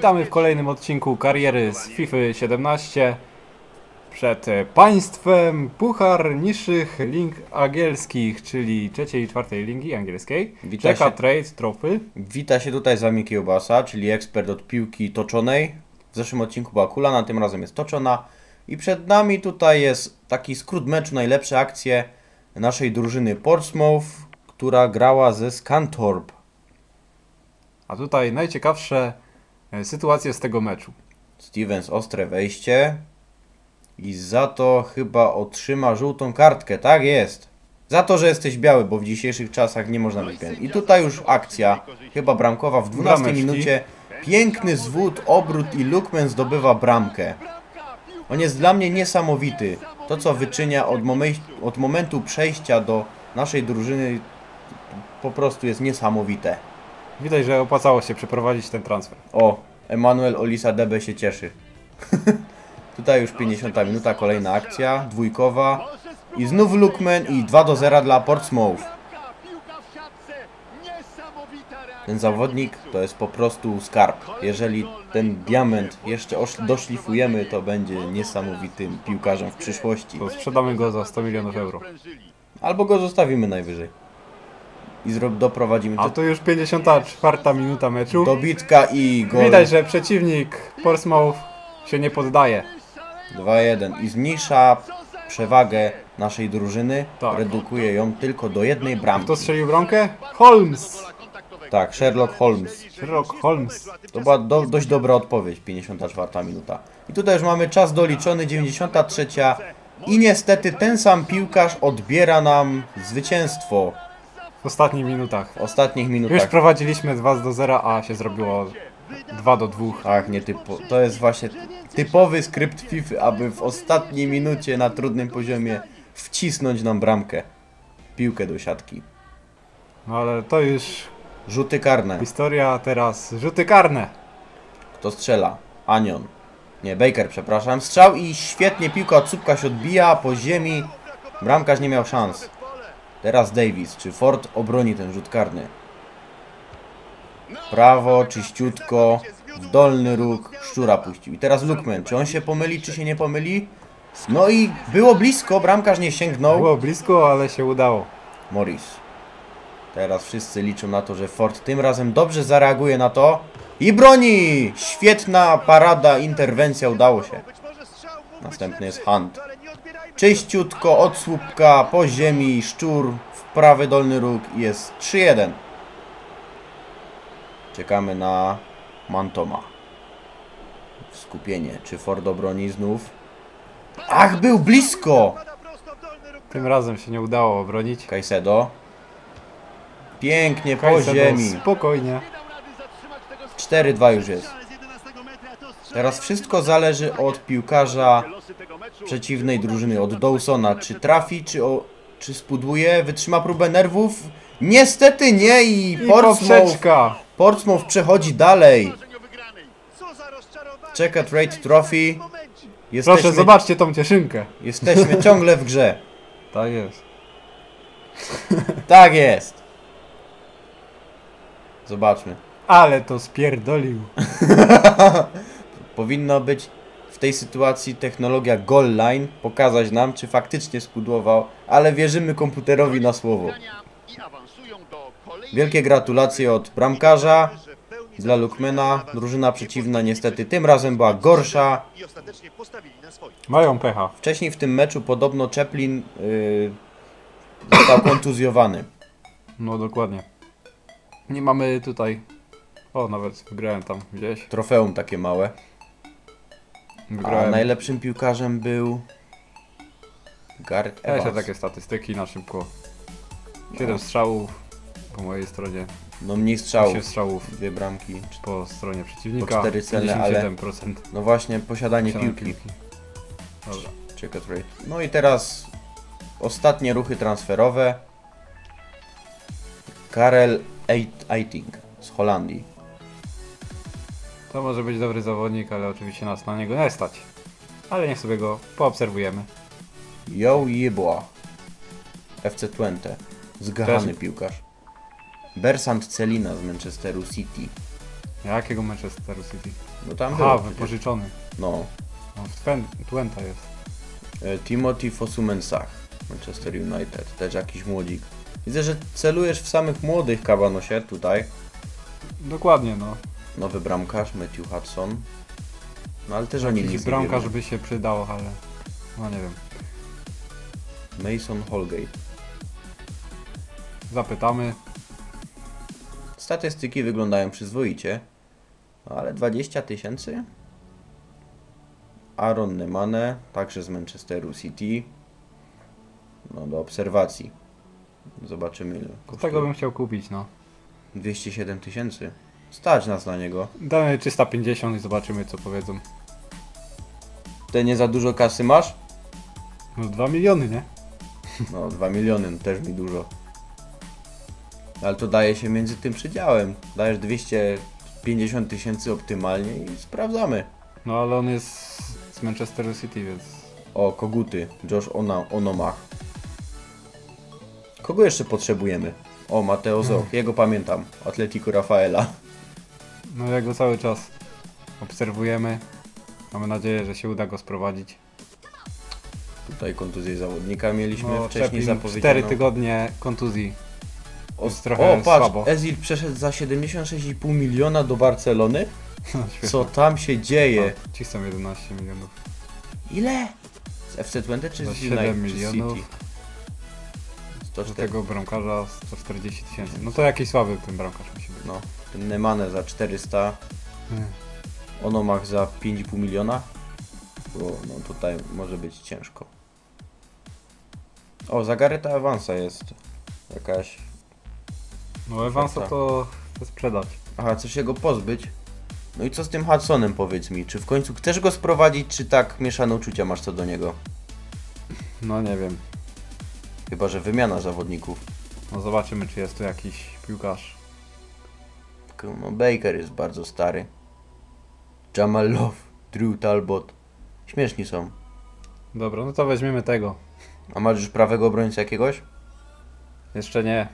Witamy w kolejnym odcinku kariery z FIFA 17. Przed państwem puchar niższych lig angielskich, czyli trzeciej i czwartej ligi angielskiej. Czeka Trade Trophy. Wita się tutaj z wami Kiełbasa, czyli ekspert od piłki toczonej. W zeszłym odcinku była kulana, tym razem jest toczona. I przed nami tutaj jest taki skrót meczu, najlepsze akcje naszej drużyny Portsmouth, która grała ze Scunthorpe. A tutaj najciekawsze sytuacje z tego meczu. Stevens ostre wejście i za to chyba otrzyma żółtą kartkę, tak jest. Za to, że jesteś biały, bo w dzisiejszych czasach nie można być białym. I tutaj już akcja, chyba bramkowa w 12 minucie. Piękny zwód, obrót i Lookman zdobywa bramkę. On jest dla mnie niesamowity. To, co wyczynia od momentu przejścia do naszej drużyny, po prostu jest niesamowite. Widać, że opłacało się przeprowadzić ten transfer. O, Emmanuel Olisa-Debe się cieszy. Tutaj już 50 minuta, kolejna akcja, dwójkowa. I znów Lookman i 2-0 dla Portsmouth. Ten zawodnik to jest po prostu skarb. Jeżeli ten diament jeszcze doszlifujemy, to będzie niesamowitym piłkarzem w przyszłości. To sprzedamy go za 100 milionów euro. Albo go zostawimy najwyżej. I doprowadzimy A to już 54 minuta meczu. dobitka i gol. Widać, że przeciwnik Portsmouth się nie poddaje. 2-1 i zmniejsza przewagę naszej drużyny. Tak. Redukuje ją tylko do jednej bramki. Kto strzelił bramkę? Holmes! Tak, Sherlock Holmes. Sherlock Holmes. To była dość dobra odpowiedź, 54 minuta. I tutaj już mamy czas doliczony, 93. I niestety ten sam piłkarz odbiera nam zwycięstwo W ostatnich minutach. w ostatnich Już minutach. prowadziliśmy 2-0, a się zrobiło 2-2. Ach, to jest właśnie typowy skrypt FIFA, aby w ostatniej minucie na trudnym poziomie wcisnąć nam bramkę. Piłkę do siatki. No ale to już Rzuty karne. historia, teraz rzuty karne. Kto strzela? Anion. Nie, Baker, przepraszam. Strzał i świetnie piłka od słupka się odbija po ziemi. Bramkarz nie miał szans. Teraz Davis. Czy Ford obroni ten rzut karny? Prawo, czyściutko. W dolny róg. Szczura puścił. I teraz Lookman. Czy on się pomyli, czy się nie pomyli? No i było blisko. Bramkarz nie sięgnął. Było blisko, ale się udało. Morris. Teraz wszyscy liczą na to, że Ford tym razem dobrze zareaguje na to. I broni! Świetna parada, interwencja, udało się. Następny jest Hunt. Czyściutko od słupka, po ziemi, szczur, w prawy dolny róg i jest 3-1. Czekamy na Mantoma. Skupienie. Czy Ford obroni znów? Ach, był blisko! Tym razem się nie udało obronić. Caicedo. Pięknie po Caicedo ziemi. spokojnie. 4-2 już jest. Teraz wszystko zależy od piłkarza przeciwnej drużyny, od Dawsona. Czy trafi, czy spudłuje, wytrzyma próbę nerwów? Niestety nie i Portsmouth przechodzi dalej. Czeka Trade Trophy. Proszę, zobaczcie tą cieszynkę. Jesteśmy ciągle w grze. Tak jest. Tak jest. Zobaczmy. Ale to spierdolił. Powinno być w tej sytuacji technologia goal line, pokazać nam, czy faktycznie spudłował, ale wierzymy komputerowi na słowo. Wielkie gratulacje od bramkarza dla Lookmana. Drużyna przeciwna niestety tym razem była gorsza. Mają pecha. Wcześniej w tym meczu podobno Chaplin został kontuzjowany. No dokładnie. Nie mamy tutaj... O, nawet wygrałem tam gdzieś. Trofeum takie małe. A Wygrałem. najlepszym piłkarzem był Gareth Jeszcze Evans. takie statystyki na szybko. 7 strzałów po mojej stronie. No mniej strzałów. 8 strzałów 2 bramki. po stronie przeciwnika. Po 4 cele, ale 57%. no właśnie posiadanie piłki. Dobra. Check it rate. No i teraz ostatnie ruchy transferowe. Karel Eiting z Holandii. To może być dobry zawodnik, ale oczywiście nas na niego nie stać. Ale niech sobie go poobserwujemy. Jo Jeboa. FC Twente. Zgachany piłkarz. Bersant Celina z Manchesteru City. Jakiego Manchesteru City? No tam Aha, było przecież. wypożyczony. No. No, w Twenta jest. Timothy Fosu-Mensah, Manchester United, też jakiś młodzik. Widzę, że celujesz w samych młodych, Kabanosie, tutaj. Dokładnie, no. Nowy bramkarz, Matthew Hudson. No ale też oni Jakiś nic nie bramkarz wiemy. by się przydał, ale... No nie wiem. Mason Holgate. Zapytamy. Statystyki wyglądają przyzwoicie. Ale 20 000? Aaron Nemane, także z Manchesteru City. No do obserwacji. Zobaczymy ile Tego kosztuje. bym chciał kupić, no. 207 000. Stać nas na niego. Damy 350 i zobaczymy co powiedzą. Ty nie za dużo kasy masz? No 2 miliony, nie? No 2 miliony, no też mi dużo. Ale to daje się między tym przedziałem. Dajesz 250 000 optymalnie i sprawdzamy. No ale on jest z Manchesteru City, więc... O, koguty. Josh Onomach. Kogo jeszcze potrzebujemy? O, Mateo Zoch. Jego pamiętam. Atletico Rafaela. No ja go cały czas obserwujemy. Mamy nadzieję, że się uda go sprowadzić. Tutaj kontuzję zawodnika mieliśmy No, wcześniej Czepin, zapowiedzianą. 4 tygodnie kontuzji. O, jest trochę patrz, słabo. Ezil przeszedł za 76,5 miliona do Barcelony? Świetnie. Co tam się dzieje? No, ci są 11 milionów. Ile? Z FC Twente czy Za z 7 United, czy z milionów. City? Do 104. tego bramkarza 140 000. No to jakiś słaby ten bramkarz musi być. No, ten Nemane za 400, Onomach za 5,5 miliona. Bo no tutaj może być ciężko. O, za Gareta Evansa jest jakaś... No Evansa to chce sprzedać. Aha, chcesz się go pozbyć? No i co z tym Hudsonem, powiedz mi? Czy w końcu chcesz go sprowadzić, czy tak mieszane uczucia masz co do niego? No nie wiem. Chyba że wymiana zawodników. No zobaczymy czy jest tu jakiś piłkarz. No Baker jest bardzo stary. Jamal Love, Drew Talbot. Śmieszni są. Dobra, no to weźmiemy tego. A masz już prawego obrońcę jakiegoś? Jeszcze nie.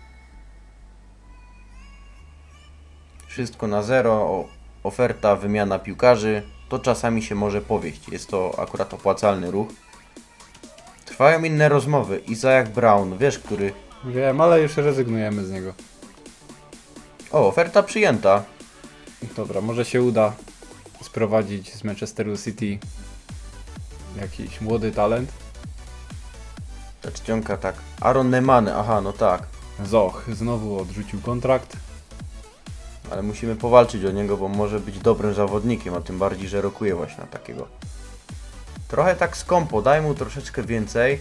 Wszystko na zero, oferta, wymiana piłkarzy, to czasami się może powieść. Jest to akurat opłacalny ruch. Trwają inne rozmowy. Isaiah Brown, wiesz który? Wiem, ale już rezygnujemy z niego. O, oferta przyjęta. Dobra, może się uda sprowadzić z Manchesteru City jakiś młody talent. Ta czcionka tak. Aaron Nemane, aha, no tak. Zoch znowu odrzucił kontrakt. Ale musimy powalczyć o niego, bo może być dobrym zawodnikiem, a tym bardziej, że rokuje właśnie na takiego. Trochę tak skąpo, daj mu troszeczkę więcej.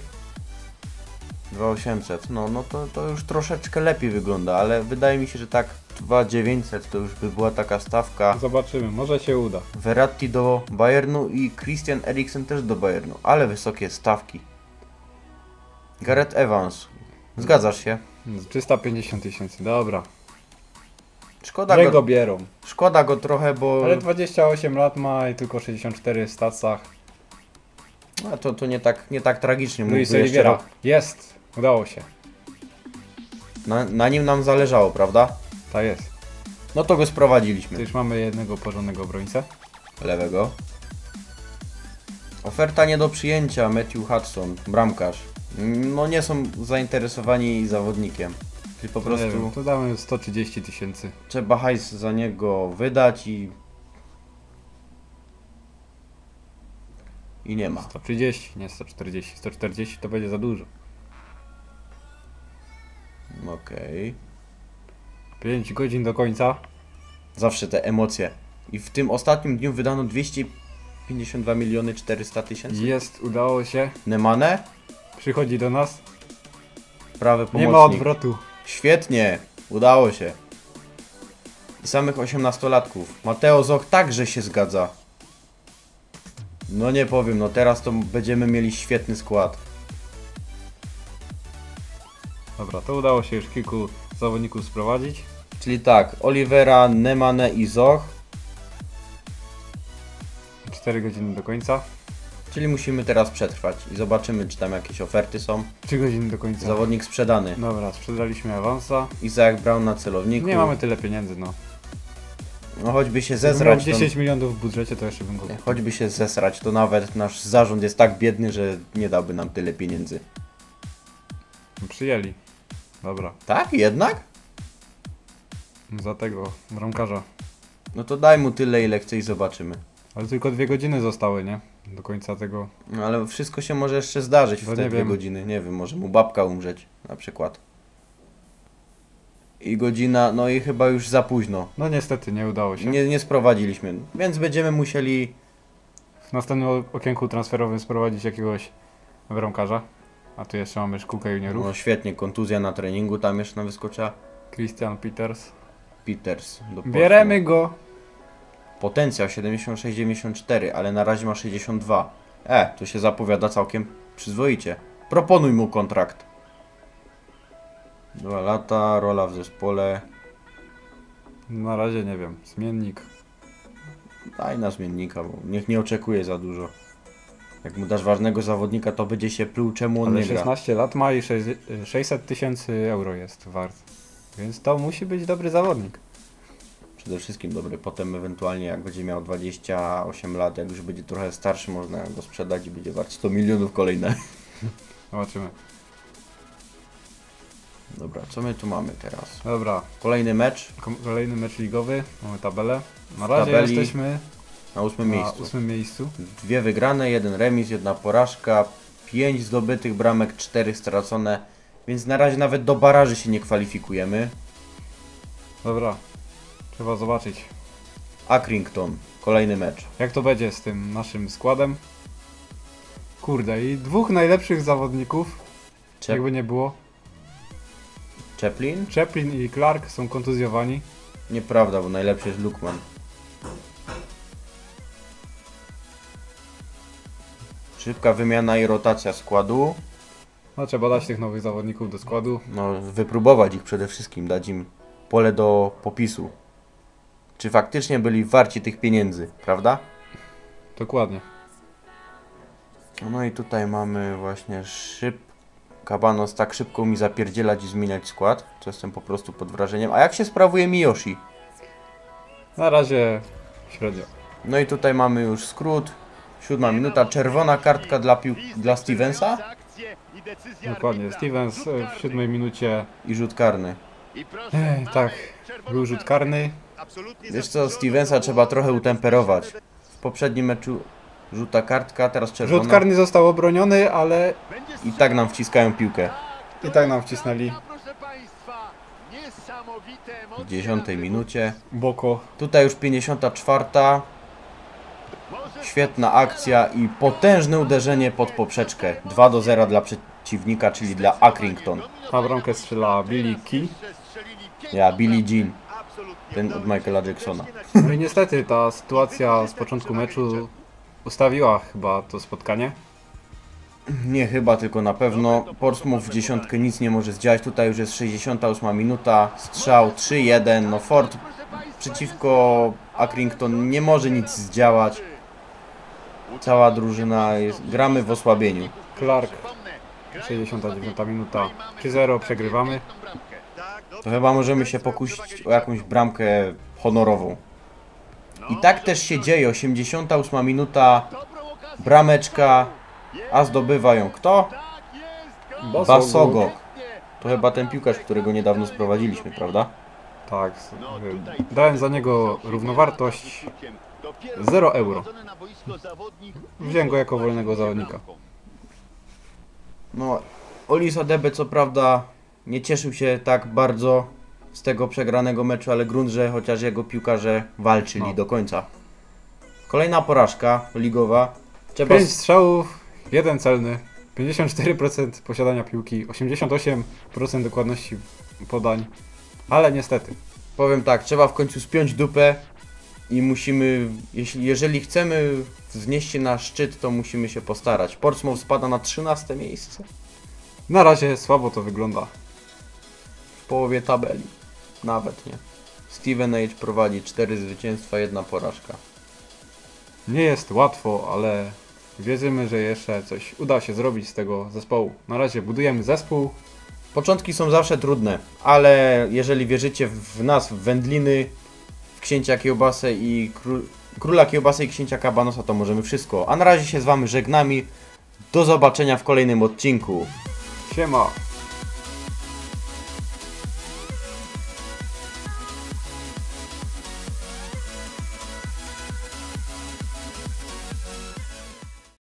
2800, no to już troszeczkę lepiej wygląda, ale wydaje mi się, że tak 2900 to już by była taka stawka. Zobaczymy, może się uda. Verratti do Bayernu i Christian Eriksen też do Bayernu, ale wysokie stawki. Gareth Evans, zgadzasz się? 350 000, dobra. Szkoda Niech go go, bierą. szkoda go trochę, bo Ale 28 lat ma i tylko 64 w stacach. a to nie tak tragicznie. Luis Mógłby jeszcze Oliveira. rok. Jest. Udało się. Na nim nam zależało, prawda? Tak jest. No to go To sprowadziliśmy. już mamy jednego porządnego obrońcę. Lewego. Oferta nie do przyjęcia, Matthew Hudson, bramkarz. No nie są zainteresowani zawodnikiem. Czyli po Nie prostu wiem, to damy 130 000. trzeba hajs za niego wydać i nie ma. 130, nie 140. 140 to będzie za dużo. Okej. 5 godzin do końca. Zawsze te emocje. I w tym ostatnim dniu wydano 252 400 000. Jest, udało się. Nemane? Przychodzi do nas. Prawy Nie pomocnik. ma odwrotu. Świetnie, udało się. I samych 18-latków. Mateo Zoch także się zgadza. No nie powiem, no teraz to będziemy mieli świetny skład. Dobra, to udało się już kilku zawodników sprowadzić. Czyli tak, Oliveira, Nemane i Zoch. 4 godziny do końca. Czyli musimy teraz przetrwać i zobaczymy, czy tam jakieś oferty są. 3 godziny do końca. Zawodnik sprzedany. Dobra, sprzedaliśmy awansa. Isaiah Brown na celowniku. Nie mamy tyle pieniędzy, no. No choćby się Gdybym miał zesrać, 10 milionów w budżecie, to jeszcze bym go... choćby się zesrać, to nawet nasz zarząd jest tak biedny, że nie dałby nam tyle pieniędzy. Przyjęli. Dobra. Tak? Jednak? Za tego bramkarza. No to daj mu tyle, ile chce i zobaczymy. Ale tylko 2 godziny zostały, nie? Do końca tego. No ale wszystko się może jeszcze zdarzyć No w te nie 2 wiem. godziny. Nie wiem, może mu babka umrzeć na przykład. I godzina, no i chyba już za późno. No niestety, nie udało się. Nie sprowadziliśmy, więc będziemy musieli... W następnym okienku transferowym sprowadzić jakiegoś bramkarza. A tu jeszcze mamy szkółkę juniorów. No świetnie, kontuzja na treningu, tam jeszcze nam wyskoczyła Christian Peters. Peters. Do Bieremy go! Potencjał 76-94, ale na razie ma 62. To się zapowiada całkiem przyzwoicie. Proponuj mu kontrakt. 2 lata, rola w zespole. Na razie nie wiem. Zmiennik. Daj na zmiennika, bo niech nie oczekuje za dużo. Jak mu dasz ważnego zawodnika, to będzie się pluł, czemu on Ale nie gra. 16 lat ma i 600 tysięcy euro jest wart. Więc to musi być dobry zawodnik. Przede wszystkim dobry, potem ewentualnie jak będzie miał 28 lat, jak już będzie trochę starszy, można go sprzedać i będzie wart 100 milionów kolejne. Zobaczymy. Dobra, co my tu mamy teraz? Dobra. Kolejny mecz Kolejny mecz ligowy. Mamy tabelę. Na razie tabeli jesteśmy na 8 na miejscu. 8 miejscu. 2 wygrane, 1 remis, 1 porażka, 5 zdobytych bramek, 4 stracone, więc na razie nawet do baraży się nie kwalifikujemy. Dobra. Trzeba zobaczyć, Accrington, kolejny mecz. jak to będzie z tym naszym składem. Kurde, i 2 najlepszych zawodników, jakby nie było. Chaplin? Chaplin i Clark są kontuzjowani. Nieprawda, bo najlepszy jest Lukman. Szybka wymiana i rotacja składu. No trzeba dać tych nowych zawodników do składu. No, wypróbować ich przede wszystkim, dać im pole do popisu. Czy faktycznie byli warci tych pieniędzy, prawda? Dokładnie. No i tutaj mamy właśnie Cabanos tak szybko mi zapierdzielać i zmieniać skład, co jestem po prostu pod wrażeniem. A jak się sprawuje Miyoshi? Na razie średnio. No i tutaj mamy już skrót. 7 minuta, czerwona kartka dla Stevensa Dokładnie. Stevens w 7 minucie. i rzut karny. Tak, był rzut karny. Wiesz co, Stevensa trzeba trochę utemperować. W poprzednim meczu żółta kartka, teraz czerwona. Rzut karny został obroniony, ale I tak nam wciskają piłkę. i tak nam wcisnęli. W 10 minucie. Boko. Tutaj już 54. Świetna akcja i potężne uderzenie pod poprzeczkę. 2-0 dla przeciwnika, czyli dla Accrington. A bramkę strzela Billy Key. Billie Jean. Ten od Michaela Jacksona. No i niestety ta sytuacja z początku meczu ustawiła chyba to spotkanie. Nie chyba, tylko na pewno. Portsmouth w 10 nic nie może zdziałać. Tutaj już jest 68 minuta. Strzał 3-1. No Ford przeciwko Accrington nie może nic zdziałać. Cała drużyna jest... Gramy w osłabieniu. Clark. 69 minuta. 3-0 przegrywamy. To chyba możemy się pokusić o jakąś bramkę honorową. I tak też się dzieje. 88 minuta. Brameczka. A zdobywa ją kto? Basogo. To chyba ten piłkarz, którego niedawno sprowadziliśmy, prawda? Tak. Dałem za niego równowartość 0 euro. Wziąłem go jako wolnego zawodnika. No, Olis Adebe co prawda nie cieszył się tak bardzo z tego przegranego meczu, ale grunt, że chociaż jego piłkarze walczyli do końca. Kolejna porażka ligowa. 5 strzałów, 1 celny, 54% posiadania piłki, 88% dokładności podań, ale niestety. Powiem tak, trzeba w końcu spiąć dupę i musimy, jeżeli chcemy wznieść się na szczyt, to musimy się postarać. Portsmouth spada na 13 miejsce Na razie słabo to wygląda. w połowie tabeli. Nawet nie. Stevenage prowadzi 4 zwycięstwa, 1 porażka. Nie jest łatwo, ale wierzymy, że jeszcze coś uda się zrobić z tego zespołu. Na razie budujemy zespół. Początki są zawsze trudne, ale jeżeli wierzycie w nas, w wędliny, w księcia Kiełbasę i króla Kiełbasy i księcia Kabanosa, to możemy wszystko. A na razie się z wami żegnamy. Do zobaczenia w kolejnym odcinku. Siema.